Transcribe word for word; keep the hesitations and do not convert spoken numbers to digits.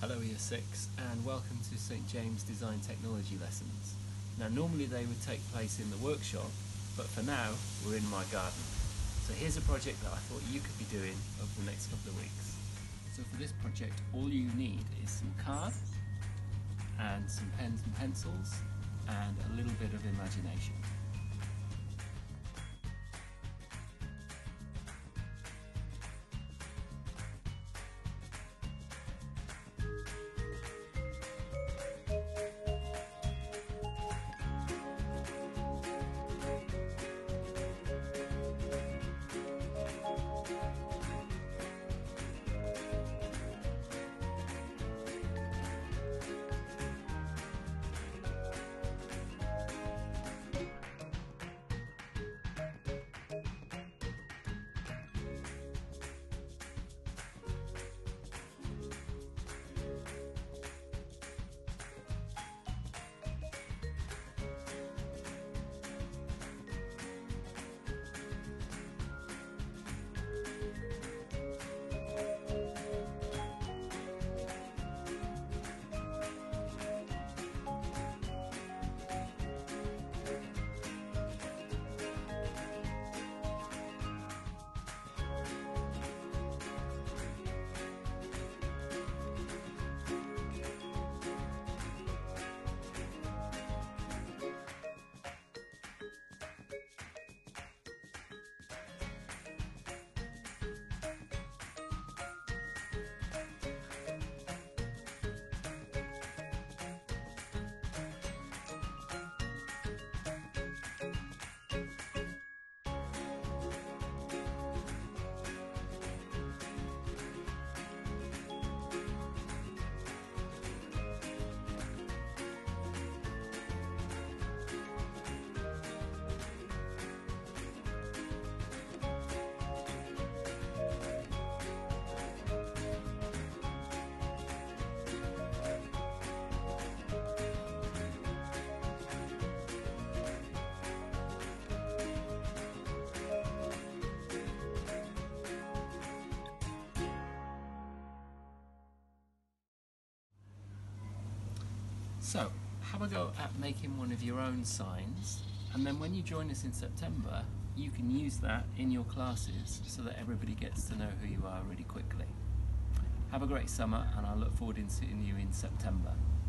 Hello Year six and welcome to St James Design Technology lessons. Now normally they would take place in the workshop, but for now we're in my garden. So here's a project that I thought you could be doing over the next couple of weeks. So for this project all you need is some card and some pens and pencils and a little bit of imagination. So, have a go at making one of your own signs, and then when you join us in September, you can use that in your classes so that everybody gets to know who you are really quickly. Have a great summer, and I look forward to seeing you in September.